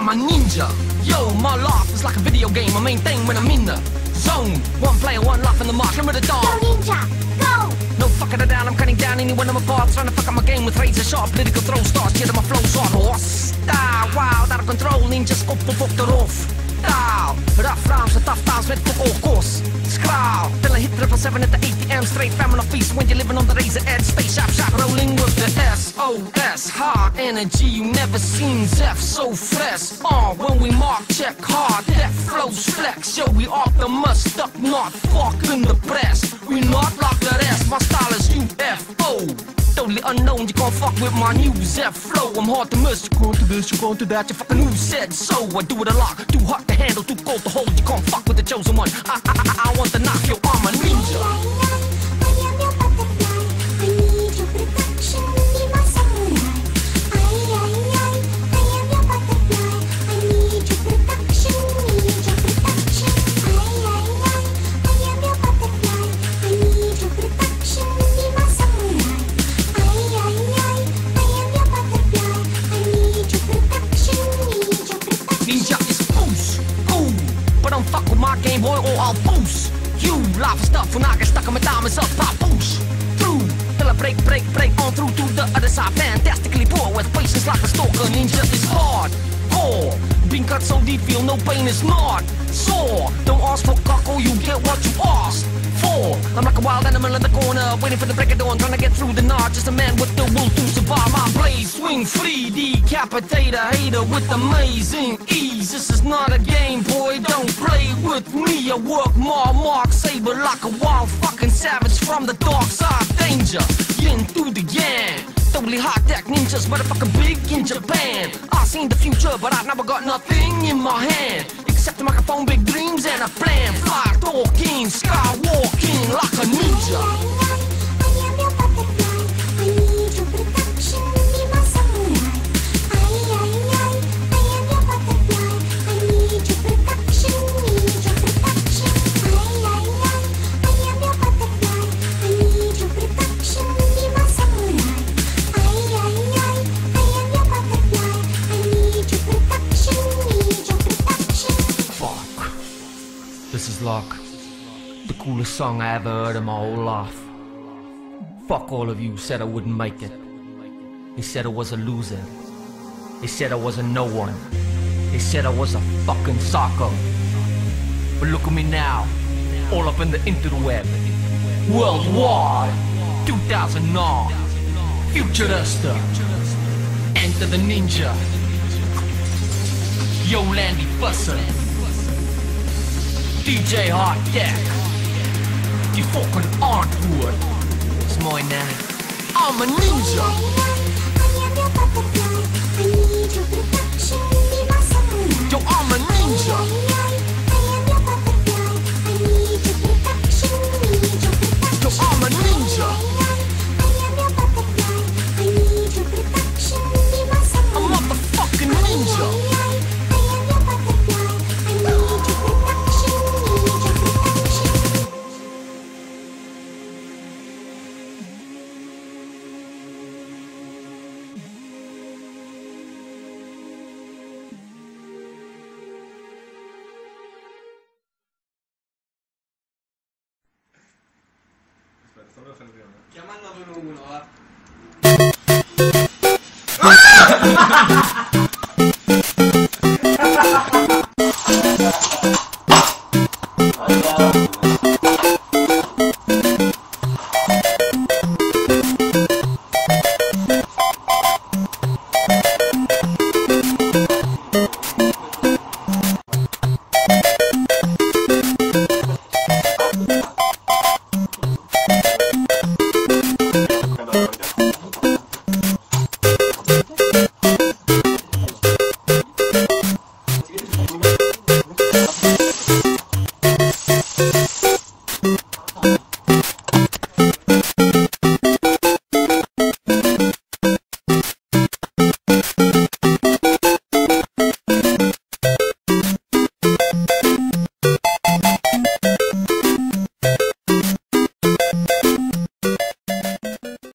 I'm a ninja. Yo, my life is like a video game. My main thing when I'm in the zone. One player, one life in the mark. I'm with the dog. Go ninja, go! No fucking it down, I'm cutting down anyone on my path. Trying to fuck up my game with razor sharp political throw stars. Shit, my flow's on horse style. Wild, out of control, ninja skop op eraf. Taal, rough rhymes and tough times met fuck all course. Skraal, till I hit 777 at the ATM. Straight famine of feast when you're living on the razor edge. Stay sharp, sharp, rolling with the SOS. High energy, you never seen Zeph so fresh. When we mark, check hard, that flows flex. Yo, we Optimus, stuck not fucking the press. We not like the rest, my style is UFO. Totally unknown, you can't fuck with my new Zeph flow. I'm hard to miss, you can't do this, you can't do that. You fucking who said so? I do it a lot, too hot to handle, too cold to hold. You can't fuck with the chosen one. I want to knock your arm, a ninja. Don't fuck with my Game Boy or I'll boost you. Life is tough when I get stuck on my diamonds up, pop boost through till I break on through to the other side. Fantastically poor with patience like a stalker. Ninja is hard core. Being cut so deep, feel no pain is not sore. Don't ask for cockle, you get what you asked for. I'm like a wild animal in the corner, waiting for the break of dawn, trying to get through the night. Just a man with the will to survive. My blade swing free, decapitate a hater with amazing ease. This is not a game, boy, don't play with me. I work more mark saber like a wild fucking savage from the dark side. Danger, yin through the yang. Totally high-tech ninjas, motherfucking big in Japan. I seen the future, but I never got nothing in my hand except a microphone, big dreams, and a plan. Fly talking, skywalking like a ninja. This is like the coolest song I ever heard in my whole life. Fuck all of you who said I wouldn't make it. They said I was a loser. They said I was a no one. They said I was a fucking psycho. But look at me now, all up in the interweb. Worldwide, 2009, Futurista, Enter the Ninja, Yo Landy Fusser, DJ Hot Deck, die fucking antwoord is mooi, nee. I'm a ninja. Yo, I'm a ninja. Yo, I'm a ninja. I'm a motherfucking ninja. Chiamando 111.